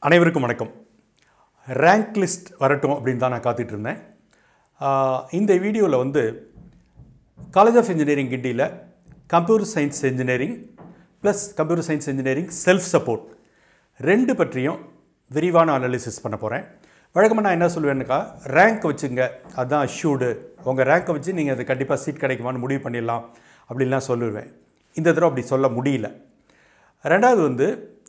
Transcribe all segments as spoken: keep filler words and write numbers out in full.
அனைவருக்கும் வணக்கம். Rank list வரட்டும் அப்படின்னு தான் நான் காத்துட்டு இருந்தேன். இந்த வீடியோவில் வந்து காலேஜ் ஆஃப் இன்ஜினியரிங் கிண்டியில் computer science engineering plus computer science engineering self support ரெண்டு பற்றியும் விரிவான அனாலிசிஸ் பண்ண போகிறேன். வழக்கமாக நான் என்ன சொல்லுவேன்னுக்கா, ரேங்க் வச்சுங்க, அதுதான் அஷ்யூர்டு, உங்கள் ரேங்க்கை வச்சு நீங்கள் அது கண்டிப்பாக சீட் கிடைக்குமான்னு முடிவு பண்ணிடலாம் அப்படின்லாம் சொல்லுவேன். இந்த தடவை அப்படி சொல்ல முடியல. ரெண்டாவது வந்து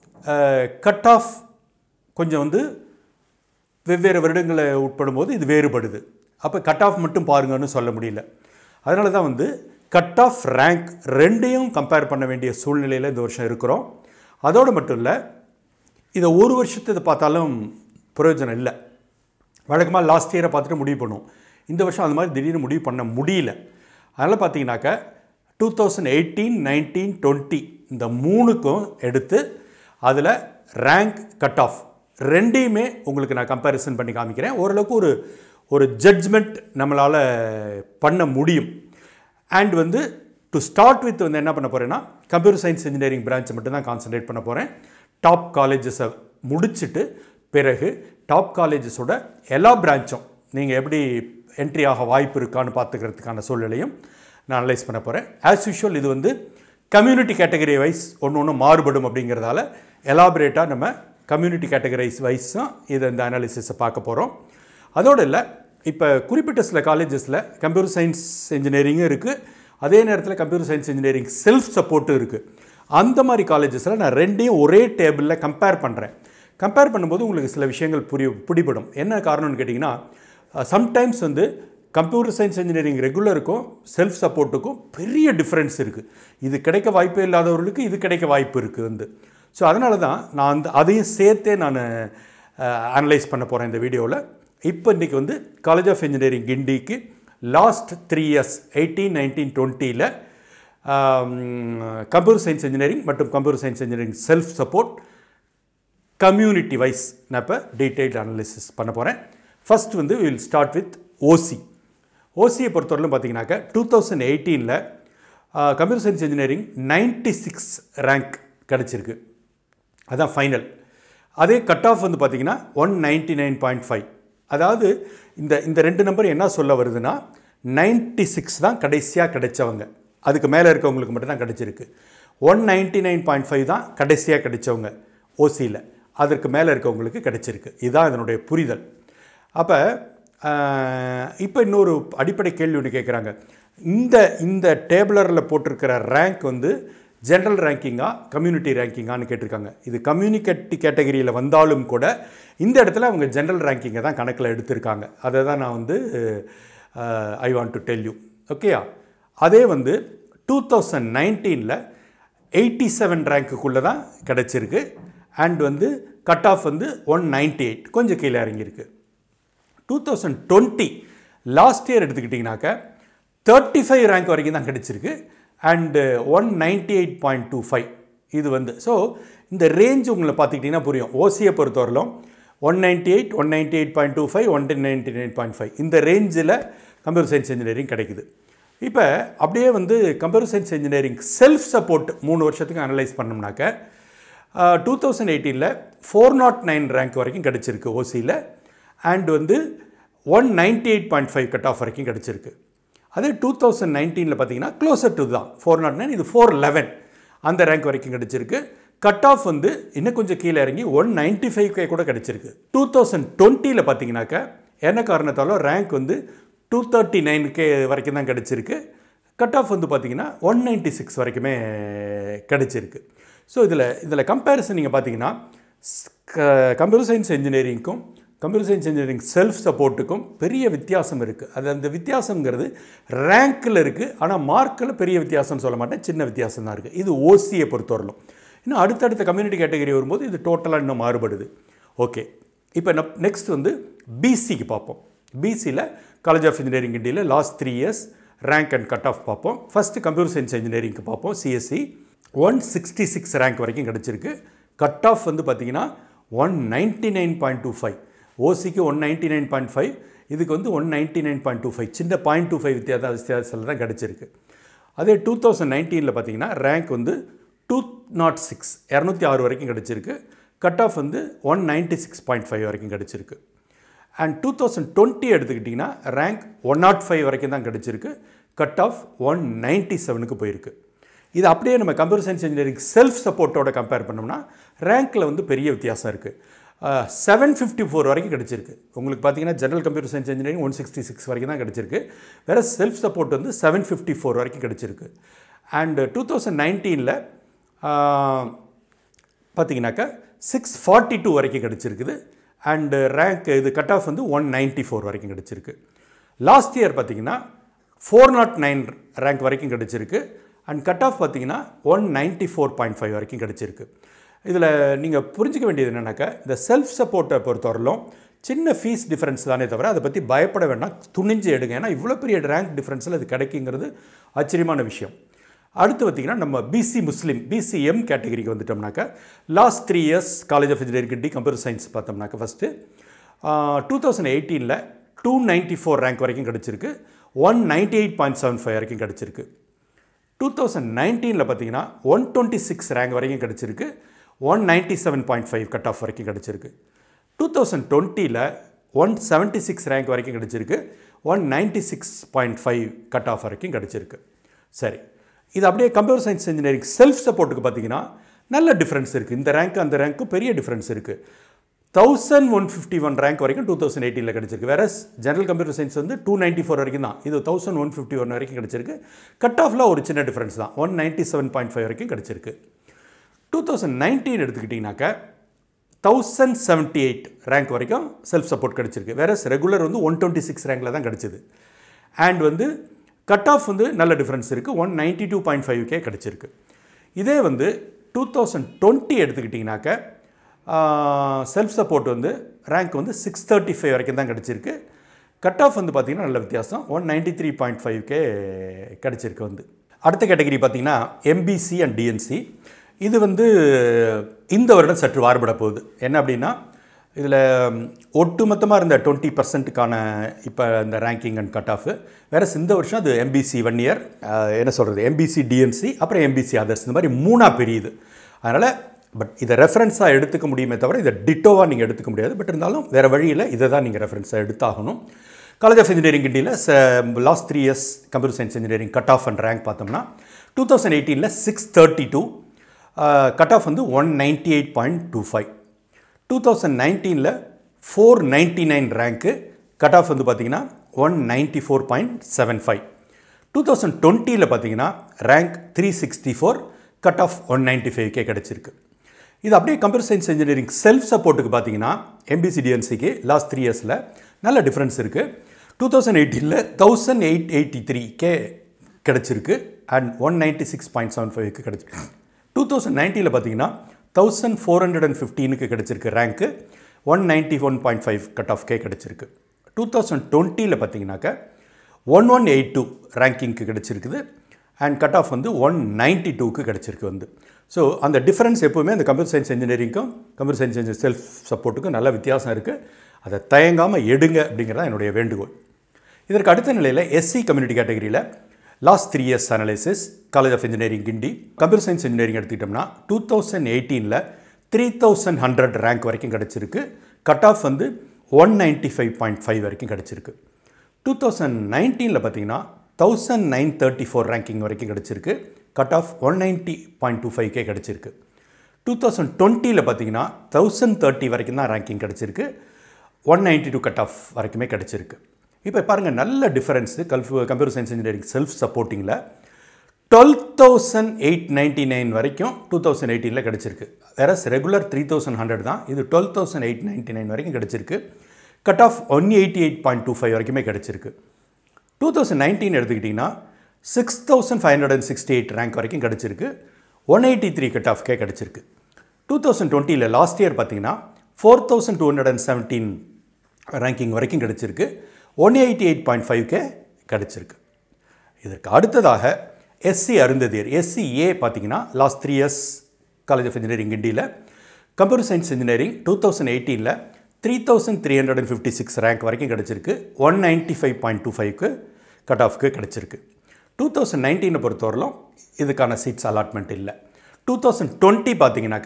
கட் ஆஃப் கொஞ்சம் வந்து வெவ்வேறு வருடங்களை உட்படும் போது இது வேறுபடுது. அப்போ கட் ஆஃப் மட்டும் பாருங்கன்னு சொல்ல முடியல. அதனால தான் வந்து கட் ஆஃப் ரேங்க் ரெண்டையும் கம்பேர் பண்ண வேண்டிய சூழ்நிலையில் இந்த வருஷம் இருக்கிறோம். அதோடு மட்டும் இல்லை, இதை ஒரு வருஷத்தை பார்த்தாலும் பிரயோஜனம் இல்லை. வழக்கமாக லாஸ்ட் இயரை பார்த்துட்டு முடிவு பண்ணுவோம். இந்த வருஷம் அது மாதிரி திடீர்னு முடிவு பண்ண முடியல. அதனால் பார்த்தீங்கன்னாக்கா two thousand eighteen nineteen twenty இந்த மூணுக்கும் எடுத்து அதில் ரேங்க் கட் ஆஃப் ரெண்டையுமே உங்களுக்கு நான் கம்பேரிசன் பண்ணி காமிக்கிறேன். ஓரளவுக்கு ஒரு ஒரு ஜட்ஜ்மெண்ட் நம்மளால் பண்ண முடியும். அண்ட் வந்து டு ஸ்டார்ட் வித் வந்து என்ன பண்ண போகிறேன்னா, கம்ப்யூட்டர் சயின்ஸ் இன்ஜினியரிங் பிரான்ச்சை மட்டும் தான் கான்சன்ட்ரேட் பண்ண போகிறேன். டாப் காலேஜஸை முடிச்சுட்டு பிறகு டாப் காலேஜஸோட எல்லா பிரான்ச்சும் நீங்கள் எப்படி என்ட்ரி ஆக வாய்ப்பு இருக்கான்னு பார்த்துக்கிறதுக்கான சூழ்நிலையும் நான் அனலைஸ் பண்ண போகிறேன். ஆஸ் யூஷுவல் இது வந்து கம்யூனிட்டி கேட்டகரி வைஸ் ஒன்று ஒன்று மாறுபடும் அப்படிங்கிறதால எலாபரேட்டாக நம்ம கம்யூனிட்டி கேட்டகரைஸ் வைஸ் தான் இதை இந்த அனாலிசிஸை பார்க்க போகிறோம். அதோடு இல்லை, இப்போ குறிப்பிட்ட சில காலேஜஸில் கம்ப்யூட்டர் சயின்ஸ் இன்ஜினியரிங்கும் இருக்குது, அதே நேரத்தில் கம்ப்யூட்டர் சயின்ஸ் இன்ஜினியரிங் செல்ஃப் சப்போர்ட்டும் இருக்குது. அந்த மாதிரி காலேஜஸில் நான் ரெண்டையும் ஒரே டேபிளில் கம்பேர் பண்ணுறேன். கம்பேர் பண்ணும்போது உங்களுக்கு சில விஷயங்கள் புரிய பிடிபடும். என்ன காரணம்னு கேட்டிங்கன்னா, சம்டைம்ஸ் வந்து கம்ப்யூட்டர் சயின்ஸ் இன்ஜினியரிங் ரெகுலருக்கும் செல்ஃப் சப்போர்ட்டுக்கும் பெரிய டிஃப்ரென்ஸ் இருக்குது. இது கிடைக்க வாய்ப்பே இல்லாதவர்களுக்கு இது கிடைக்க வாய்ப்பு இருக்குது வந்து. ஸோ அதனால தான் நான் அந்த அதையும் சேர்த்தே நான் அனலைஸ் பண்ண போகிறேன் இந்த வீடியோவில். இப்போ இன்றைக்கி வந்து காலேஜ் ஆஃப் இன்ஜினியரிங் கிண்டிக்கு last three years eighteen nineteen டுவெண்ட்டியில் கம்ப்யூட்டர் சயின்ஸ் இன்ஜினியரிங் மற்றும் computer science engineering self support community wise நான் இப்போ டீட்டெயில்டு அனாலிசிஸ் பண்ண போகிறேன். ஃபஸ்ட் வந்து வில் ஸ்டார்ட் வித் ஓசி. ஓசியை பொறுத்தவரையிலும் பார்த்தீங்கன்னாக்கா டூ தௌசண்ட் எயிட்டீனில் computer science engineering ninety six rank கிடச்சிருக்கு, அதுதான் ஃபைனல். அதே கட் ஆஃப் வந்து பார்த்திங்கன்னா one ninety nine point five. அதாவது இந்த இந்த ரெண்டு நம்பர் என்ன சொல்ல வருதுன்னா, நைன்டி சிக்ஸ் தான் கடைசியாக கிடைச்சவங்க, அதுக்கு மேலே இருக்கவங்களுக்கு மட்டும்தான் கிடைச்சிருக்கு. One ninety nine point five தான் கடைசியாக கிடைச்சவங்க ஓசியில், அதற்கு மேலே இருக்கவங்களுக்கு கிடைச்சிருக்கு. இதுதான் இதனுடைய புரிதல். அப்போ இப்போ இன்னொரு அடிப்படை கேள்வி ஒன்று கேட்குறாங்க. இந்த இந்த டேபிளரில் போட்டிருக்கிற ரேங்க் வந்து ஜென்ரல் ரேங்கிங்கா கம்யூனிட்டி ரேங்கிங்கான்னு கேட்டிருக்காங்க. இது கம்யூனிட்டி கேட்டகரியில் வந்தாலும் கூட இந்த இடத்துல அவங்க ஜென்ரல் ரேங்கிங்கை தான் கணக்கில் எடுத்திருக்காங்க. அதை தான் நான் வந்து I want to tell you. ஓகேயா? அதே வந்து டூ தௌசண்ட் நைன்டீனில் எயிட்டி செவன் ரேங்க்குள்ளே தான் கிடச்சிருக்கு. அண்ட் வந்து கட் ஆஃப் வந்து ஒன் நைன்டி எயிட், கொஞ்சம் கீழே இறங்கியிருக்கு. Two thousand twenty last year எடுத்துக்கிட்டிங்கனாக்கா தேர்ட்டி ஃபைவ் ரேங்க் வரைக்கும் தான் கிடச்சிருக்கு. And one ninety eight point two five இது வந்து. ஸோ இந்த ரேஞ்ச் உங்களை பார்த்துக்கிட்டிங்கன்னா புரியும். ஓசியை பொறுத்தவரையிலும் one ninety eight one ninety eight point two five one ninety nine point five இந்த ரேஞ்சில் கம்ப்யூட்டர் சயின்ஸ் இன்ஜினியரிங் கிடைக்குது. இப்போ அப்படியே வந்து computer science engineering self support மூணு வருஷத்துக்கு அனலைஸ் பண்ணோம்னாக்க டூ தௌசண்ட் எயிட்டீனில் ஃபோர் நாட் நைன் ரேங்க் வரைக்கும் கிடச்சிருக்கு ஓசியில். அண்ட் வந்து one ninety eight point five cut off வரைக்கும் கிடச்சிருக்கு. அதே டூ தௌசண்ட் நைன்டீனில் பார்த்தீங்கன்னா க்ளோசர் டு தான் ஃபோர் நாட் நைன், இது ஃபோர் லெவன் அந்த ரேங்க் வரைக்கும் கிடச்சிருக்கு. கட் ஆஃப் வந்து இன்னும் கொஞ்சம் கீழே இறங்கி ஒன் நைன்ட்டி ஃபைவ்க்கே கூட கிடச்சிருக்கு. டூ தௌசண்ட் டுவெண்ட்டியில் பார்த்தீங்கன்னாக்கா என்ன காரணத்தாலும் ரேங்க் வந்து டூ தேர்ட்டி நைனுக்கே வரைக்கும் தான் கிடச்சிருக்கு. கட் ஆஃப் வந்து பார்த்தீங்கன்னா ஒன் நைன்ட்டி சிக்ஸ் வரைக்குமே கிடச்சிருக்கு. ஸோ இதில் இதில் கம்பேரிசன் நீங்கள் பார்த்தீங்கன்னா கம்ப்யூட்டர் சயின்ஸ் இன்ஜினியரிங்க்கும் கம்ப்யூட்டர் சயின்ஸ் இன்ஜினியரிங் செல்ஃப் சப்போர்ட்டுக்கும் பெரிய வித்தியாசம் இருக்குது. அது அந்த வித்தியாசங்கிறது ரேங்க்கில் இருக்குது, ஆனால் மார்க்கில் பெரிய வித்தியாசம் சொல்ல மாட்டேன், சின்ன வித்தியாசம் தான் இருக்குது. இது ஓசியை பொறுத்தவரையிலும். இன்னும் அடுத்தடுத்த கம்யூனிட்டி கேட்டகரி வரும்போது இது டோட்டலாக இன்னும் மாறுபடுது. ஓகே, இப்போ நெக்ஸ்ட் வந்து பிசிக்கு பார்ப்போம். பிசியில் காலேஜ் ஆஃப் இன்ஜினியரிங் இண்டியில் last three years rank and cut off பார்ப்போம். ஃபஸ்ட்டு கம்ப்யூட்டர் சயின்ஸ் இன்ஜினியரிங்க்கு பார்ப்போம். CSC one sixty six rank வரைக்கும் கிடச்சிருக்கு. கட் ஆஃப் வந்து பார்த்திங்கன்னா one ninety nine point two five ஓசிக்கு one ninety nine point five இதுக்கு வந்து one ninety nine point two five சின்ன பாயிண்ட் டூ ஃபைவ் வித்தியாச வித்தியாசத்தில் தான் கிடச்சிருக்கு. அதே டூ தௌசண்ட் நைன்டீனில் பார்த்தீங்கன்னா ரேங்க் வந்து டூ நாட் சிக்ஸ் இரநூத்தி ஆறு வரைக்கும் கிடச்சிருக்கு. கட் ஆஃப் வந்து one ninety six point five வரைக்கும் கிடச்சிருக்கு. அண்ட் டூ தௌசண்ட் டுவெண்ட்டி எடுத்துக்கிட்டிங்கன்னா ரேங்க் ஒன் நாட் ஃபைவ் வரைக்கும் தான் கிடச்சிருக்கு. கட் ஆஃப் ஒன் நைன்ட்டி செவனுக்கு போயிருக்கு. இது அப்படியே நம்ம கம்ப்யூட்டர் சயின்ஸ் இன்ஜினியரிங் செல்ஃப் சப்போர்ட்டோட கம்பேர் பண்ணோம்னா ரேங்க்கில் வந்து பெரிய வித்தியாசம் இருக்குது. செவன் ஃபிஃப்டி ஃபோர் வரைக்கும் கிடச்சிருக்கு. உங்களுக்கு பார்த்தீங்கன்னா general computer science engineering one sixty six வரைக்கும் தான் கிடச்சிருக்கு. வேறு செல்ஃப் சப்போர்ட் வந்து செவன் ஃபிஃப்டி ஃபோர் வரைக்கும் கிடச்சிருக்கு. அண்டு டூ தௌசண்ட் நைன்டீனில் பார்த்தீங்கன்னாக்கா சிக்ஸ் ஃபார்ட்டி டூ வரைக்கும் கிடச்சிருக்குது. அண்டு ரேங்க் இது கட் ஆஃப் வந்து ஒன் நைன்ட்டி ஃபோர் வரைக்கும் கிடச்சிருக்கு. லாஸ்ட் இயர் பார்த்தீங்கன்னா ஃபோர் நாட் நைன் ரேங்க் வரைக்கும் கிடச்சிருக்கு. அண்ட் கட் ஆஃப் பார்த்தீங்கன்னா one ninety four point five வரைக்கும் கிடச்சிருக்கு. இதில் நீங்கள் புரிஞ்சிக்க வேண்டியது என்னென்னாக்கா இந்த செல்ஃப் சப்போர்ட்டை பொறுத்தவரையிலும் சின்ன ஃபீஸ் டிஃப்ரென்ஸ் தானே தவிர அதை பற்றி பயப்பட வேண்டாம், துணிஞ்சு எடுங்க. ஏன்னா இவ்வளோ பெரிய ரேங்க் டிஃப்ரென்ஸில் அது கிடைக்குங்கிறது ஆச்சரியமான விஷயம். அடுத்து பார்த்திங்கன்னா நம்ம பிசி முஸ்லீம் பிசிஎம் கேட்டகரிக்கு வந்துட்டோம்னாக்கா last three years college of engineering டி கம்ப்யூட்டர் சயின்ஸ் பார்த்தோம்னாக்கா ஃபஸ்ட்டு டூ தௌசண்ட் எயிட்டீனில் டூ நைன்ட்டி ஃபோர் ரேங்க் வரைக்கும் கிடச்சிருக்கு. One ninety eight point seven five வரைக்கும் கிடச்சிருக்கு. டூ தௌசண்ட் நைன்டீனில் பார்த்தீங்கன்னா ஒன் டுவெண்ட்டி சிக்ஸ் ரேங்க் வரைக்கும் கிடச்சிருக்கு. One ninety seven point five cut off வரைக்கும் கிடச்சிருக்கு. டூ தௌசண்ட் டுவெண்ட்டியில் ஒன் செவன்ட்டி சிக்ஸ் ரேங்க் வரைக்கும் கிடச்சிருக்கு. One ninety six point five cut off வரைக்கும் கிடச்சிருக்கு. சரி, இது அப்படியே கம்ப்யூட்டர் சயின்ஸ் இன்ஜினியரிங் செல்ஃப் சப்போர்ட்டுக்கு பார்த்தீங்கன்னா நல்ல டிஃப்ரென்ஸ் இருக்குது. இந்த ரேங்க்கு அந்த ரேங்க்கும் பெரிய டிஃப்ரென்ஸ் இருக்குது. Thousand one fifty one rank வரைக்கும் டூ தௌசண்ட் எயிட்டீனில் கிடச்சிருக்கு. வேற ஜென்ரல் கம்ப்யூட்டர் சயின்ஸ் வந்து டூ நைன்ட்டி ஃபோர் வரைக்கும் தான், இது தௌசண்ட் ஒன் ஃபிஃப்டி ஒன் வரைக்கும் கிடச்சிருக்கு. கட் ஆஃபில் ஒரு சின்ன டிஃப்ரென்ஸ் தான், one ninety seven point five வரைக்கும் கிடச்சிருக்கு. டூ தௌசண்ட் நைன்டீன் எடுத்துக்கிட்டிங்கனாக்கா தௌசண்ட் செவன்ட்டி எயிட் ரேங்க் வரைக்கும் செல்ஃப் சப்போர்ட் கிடச்சிருக்கு. வேற ரெகுலர் வந்து ஒன் டுவெண்ட்டி சிக்ஸ் ரேங்கில் தான் கிடச்சிது. அண்ட் வந்து கட் ஆஃப் வந்து நல்ல டிஃப்ரென்ஸ் இருக்குது, ஒன் நைன்ட்டி டூ பாயிண்ட் ஃபைவ்க்கே கிடச்சிருக்கு. இதே வந்து டூ தௌசண்ட் டுவெண்ட்டி எடுத்துக்கிட்டிங்கனாக்கா செல்ஃப் சப்போர்ட் வந்து ரேங்க் வந்து சிக்ஸ் தேர்ட்டி ஃபைவ் வரைக்கும் தான் கிடச்சிருக்கு. கட் ஆஃப் வந்து பார்த்திங்கன்னா நல்ல வித்தியாசம், ஒன் நைன்ட்டி த்ரீ பாயிண்ட் ஃபைவ்க்கே கிடச்சிருக்கு. வந்து அடுத்த கேட்டகரி பார்த்திங்கன்னா எம்பிசி அண்ட் டிஎன்சி. இது வந்து இந்த வருடம் சற்று மாறுபட போகுது. என்ன அப்படின்னா இதில் ஒட்டுமொத்தமாக இருந்த டுவெண்ட்டி பர்சன்ட்டுக்கான இப்போ இந்த ரேங்கிங் அண்ட் கட் ஆஃப் வேறு இந்த வருஷம் அது எம்பிசி ஒன் இயர் என்ன சொல்கிறது எம்பிசி டிஎன்சி அப்புறம் எம்பிசி அதர்ஸ் இந்த மாதிரி மூணாக பிரியுது. அதனால் பட் இதை ரெஃபரன்ஸாக எடுத்துக்க முடியுமே தவிர இதை டிட்டோவாக நீங்கள் எடுத்துக்க முடியாது. பட் இருந்தாலும் வேறு வழியில் இதை தான் நீங்கள் ரெஃபரன்ஸாக எடுத்தாகணும். காலேஜ் ஆஃப் இன்ஜினியரிங் இண்டியில் last three years computer science engineering cut off and rank பார்த்தோம்னா டூ தௌசண்ட் எயிட்டீனில் six thirty two cut off வந்து one ninety eight point two five. Two thousand நைன்டீனில் ஃபோர் நைன்ட்டி நைன் ரேங்க்கு, cut off வந்து பார்த்திங்கன்னா one ninety four point seven five. Two thousand டுவெண்ட்டியில் பார்த்தீங்கன்னா rank three sixty four, cut off one ninety ஃபைவ்க்கே கிடச்சிருக்கு. இது அப்படியே கம்ப்யூட்டர் சயின்ஸ் இன்ஜினியரிங் செல்ஃப் சப்போர்ட்டுக்கு பார்த்தீங்கன்னா எம்பிசி டிஎன்சிக்கு லாஸ்ட் த்ரீ இயர்ஸில் நல்ல டிஃப்ரென்ஸ் இருக்குது. டூ தௌசண்ட் எயிட்டீனில் தௌசண்ட் எயிட் எயிட்டி த்ரீக்கே கிடச்சிருக்கு and one ninety six point seven ஃபைவ்க்கு கிடச்சிருக்கு. டூ தௌசண்ட் நைன்ட்டியில் பார்த்தீங்கன்னா தௌசண்ட் ஃபோர் ஹண்ட்ரட் அண்ட் ஃபிஃப்டீனுக்கு கிடச்சிருக்கு ரேங்க்கு, one ninety one point five cut ஆஃப்கே கிடச்சிருக்கு. டூ தௌசண்ட் டுவெண்ட்டியில் பார்த்தீங்கன்னாக்கா ஒன் ஒன் எயிட் டூ ரேங்கிங்க்கு கிடச்சிருக்குது அண்ட் கட் ஆஃப் வந்து ஒன் நைன்ட்டி டூக்கு கிடச்சிருக்கு. வந்து ஸோ அந்த டிஃப்ரென்ஸ் எப்போவுமே அந்த கம்ப்யூட்டர் சயின்ஸ் இன்ஜினியரிங்க்கும் கம்ப்யூட்டர் சயின்ஸ் இன்ஜினியரிங் செல்ஃப் சப்போர்ட்டுக்கும் நல்ல வித்தியாசம் இருக்குது. அதை தயங்காமல் எடுங்க அப்படிங்கிறதா என்னுடைய வேண்டுகோள். இதற்கு அடுத்த நிலையில் எஸ்சி கம்யூனிட்டி கேட்டகரியில் last three years analysis college of engineering Guindy computer science engineering எடுத்துக்கிட்டோம்னா டூ தௌசண்ட் எயிட்டீனில் த்ரீ தௌசண்ட் ஹண்ட்ரட் ரேங்க் வரைக்கும் கிடச்சிருக்கு. கட் ஆஃப் வந்து one ninety five point five வரைக்கும் கிடச்சிருக்கு. டூ தௌசண்ட் நைன்டீனில் பார்த்தீங்கன்னா thousand nine thirty four ranking வரைக்கும் கிடச்சிருக்கு. Cut off one ninety point two ஃபைவ்க்கே கிடச்சிருக்கு. டூ தௌசண்ட் டுவெண்ட்டியில் பார்த்தீங்கன்னா தௌசண்ட் தேர்ட்டி வரைக்கும் தான் ரேங்கிங் கிடச்சிருக்கு. One ninety two cut off வரைக்குமே கிடச்சிருக்கு. இப்போ பாருங்கள் நல்ல டிஃபரன்ஸு கல்ஃப் கம்ப்யூட்டர் சயின்ஸ் இன்ஜினியரிங் செல்ஃப் சப்போர்ட்டிங்கில் twelve thousand eight ninety nine வரைக்கும் டூ தௌசண்ட் எயிட்டீனில் கிடச்சிருக்கு. வேற ரெகுலர் த்ரீ தௌசண்ட் ஹண்ட்ரட் தான், இது twelve thousand eight ninety nine வரைக்கும் கிடச்சிருக்கு. Cut off one eighty eight point two five வரைக்குமே கிடச்சிருக்கு. டூ தௌசண்ட் நைன்டீன் எடுத்துக்கிட்டிங்கன்னா six thousand five hundred and sixty eight rank வரைக்கும் கிடச்சிருக்கு. ஒன் எயிட்டி த்ரீ கட் ஆஃப்கே கிடச்சிருக்கு. டூ தௌசண்ட் டுவெண்ட்டியில் லாஸ்ட் இயர் பார்த்தீங்கன்னா four thousand two hundred and seventeen ranking வரைக்கும் கிடச்சிருக்கு. ஒன் எயிட்டி எயிட் பாயிண்ட் ஃபைவ்க்கே கிடச்சிருக்கு. இதற்கு அடுத்ததாக எஸ்சி அருந்ததியர் எஸ்சி ஏ பார்த்தீங்கன்னா last three years college of engineering இண்டியில் computer science engineering two thousand எயிட்டீனில் three thousand three hundred and fifty six rank வரைக்கும் கிடச்சிருக்கு. One ninety five point two ஃபைவ்க்கு கட் ஆஃப்க்கு கிடச்சிருக்கு. டூ தௌசண்ட் நைன்டீனை பொறுத்தவரையிலும் இதுக்கான சீட்ஸ் அலாட்மெண்ட் இல்லை. டூ தௌசண்ட் டுவெண்ட்டி பார்த்தீங்கன்னாக்கா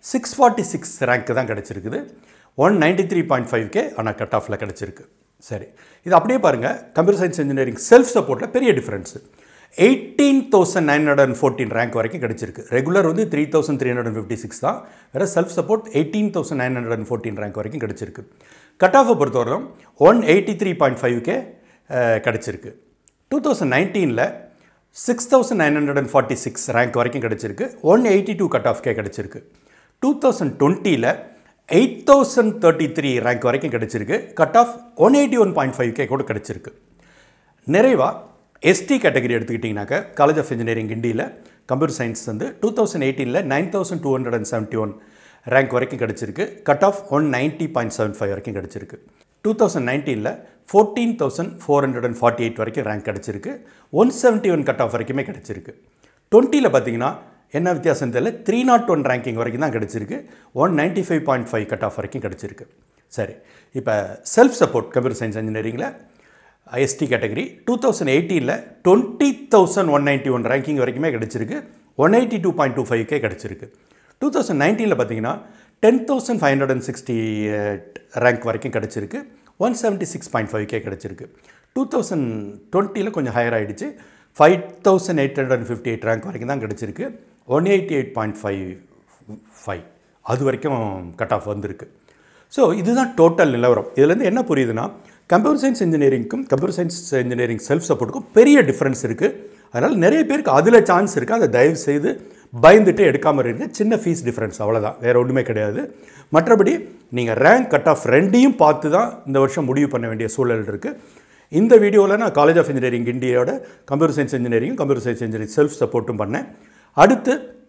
சிக்ஸ் ஃபார்ட்டி சிக்ஸ் ரேங்க்கு தான் கிடச்சிருக்குது. One ninety three point five கே ஆனால் கட் ஆஃபில் கிடச்சிருக்கு. சரி, இது அப்படியே பாருங்கள். கம்ப்யூட்டர் சயின்ஸ் இன்ஜினியரிங் செல்ஃப் சப்போர்ட்டில் பெரிய difference. Eighteen thousand nine hundred and fourteen rank வரைக்கும் கிடச்சிருக்கு. ரெகுலர் வந்து three thousand three hundred and fifty six தான். வேறு self support eighteen thousand nine hundred and fourteen rank வரைக்கும் கிடச்சிருக்கு. கட் ஆஃபை பொறுத்தவரைக்கும் one eighty three point five கே கிடச்சிருக்கு. டூ தௌசண்ட் நைன்டீனில் six thousand nine hundred and forty six rank வரைக்கும் கிடச்சிருக்கு. ஒன் எயிட்டி டூ கட் ஆஃப்கே கிடச்சிருக்கு. டூ தௌசண்ட் டுவெண்ட்டியில் eight thousand thirty three rank வரைக்கும் கிடச்சிருக்கு. Cut off one eighty one point five கே கூட கிடச்சிருக்கு. நிறைவாக எஸ்டி கேட்டகரி எடுத்துக்கிட்டிங்கனாக்கா காலேஜ் ஆஃப் இன்ஜினியரிங் இண்டியில் கம்ப்யூட்டர் சயின்ஸ் வந்து டூ தௌசண்ட் எயிட்டீனில் nine thousand two hundred and seventy one rank வரைக்கும் கிடச்சிருக்கு. Cut off one ninety point seven five வரைக்கும் கிடச்சிருக்கு. டூ தௌசண்ட் நைன்டீனில் fourteen thousand four hundred and forty eight வரைக்கும் rank கிடச்சிருக்கு. One seventy one cut off வரைக்குமே கிடச்சிருக்கு. டுவெண்ட்டியில் பார்த்தீங்கன்னா என்ன வித்தியாசம் தெரியல, த்ரீ நாட் ஒன் ரேங்கிங் வரைக்கும் தான் கிடச்சிருக்கு. One ninety five point five cut off வரைக்கும் கிடச்சிருக்கு. சரி, இப்போ செல்ஃப் சப்போர்ட் கம்ப்யூட்டர் சயின்ஸ் இன்ஜினியரிங்கில் எஸ்டி கேட்டகரி டூ தௌசண்ட் எயிட்டீனில் twenty thousand one ninety one ranking வரைக்குமே கிடச்சிருக்கு. One eighty two point two ஃபைவ்க்கே கிடச்சிருக்கு. டூ தௌசண்ட் நைன்டீனில் பார்த்தீங்கன்னா ten thousand five hundred and sixty rank வரைக்கும் கிடச்சிருக்கு. One seventy six point five கே கிடச்சிருக்கு. டூ தௌசண்ட் டுவெண்ட்டியில் கொஞ்சம் ஹையர் ஆகிடுச்சு. Five thousand eight hundred and fifty eight rank வரைக்கும் தான் கிடச்சிருக்கு. One eighty eight point five five அது வரைக்கும் கட் ஆஃப் வந்திருக்கு. ஸோ இதுதான் டோட்டல் நிலவரம். இதுலேருந்து என்ன புரியுதுன்னா, கம்ப்யூட்டர் சயின்ஸ் இன்ஜினியரிங்க்கும் கம்ப்யூட்டர் சயின்ஸ் இன்ஜினியரிங் செல்ஃப் சப்போர்ட்டுக்கும் பெரிய டிஃப்ரென்ஸ் இருக்குது. அதனால் நிறைய பேருக்கு அதில் சான்ஸ் இருக்குது. அதை தயவு செய்து பயந்துட்டு எடுக்காமல் இருக்குது. சின்ன ஃபீஸ் டிஃப்ரென்ஸ், அவ்வளோதான், வேறு ஒன்றுமே கிடையாது. மற்றபடி நீங்கள் ரேங்க் கட் ஆஃப் ரெண்டையும் பார்த்து தான் இந்த வருஷம் முடிவு பண்ண வேண்டிய சூழல் இருக்குது. இந்த வீடியோவில் நான் காலேஜ் ஆஃப் இன்ஜினியரிங் இந்தியாவோட computer science engineering computer science engineering self சப்போர்ட்டும் பண்ணேன். அடுத்து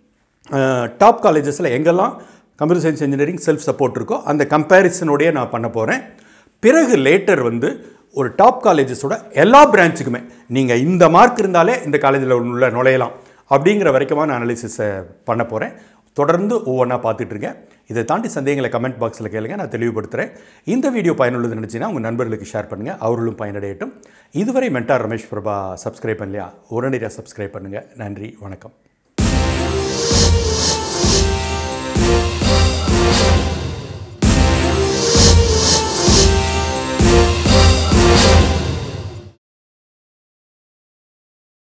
டாப் காலேஜஸில் எங்கெல்லாம் computer science engineering self support இருக்கோ அந்த கம்பேரிசனோடையே நான் பண்ண போகிறேன். பிறகு லேட்டர் வந்து ஒரு டாப் காலேஜஸோட எல்லா பிரான்ச்சுக்குமே நீங்கள் இந்த மார்க் இருந்தாலே இந்த காலேஜில் உள்ள நுழையலாம் அப்படிங்கிற வரைக்குமான அனாலிசிஸை பண்ண போகிறேன். தொடர்ந்து ஒவ்வொன்றா பார்த்துட்ருக்கேன். இதை தாண்டி சந்தேகங்களை கமெண்ட் பாக்ஸில் கேளுங்க, நான் தெளிவுபடுத்துகிறேன். இந்த வீடியோ பயனுள்ளது நினச்சின்னா உங்கள் நண்பர்களுக்கு ஷேர் பண்ணுங்கள், அவர்களும் பயனடையட்டும். இதுவரை மென்டார் ரமேஷ் பிரபா சப்ஸ்கிரைப் பண்ணலையா, உடனடியாக சப்ஸ்கிரைப் பண்ணுங்கள். நன்றி, வணக்கம்.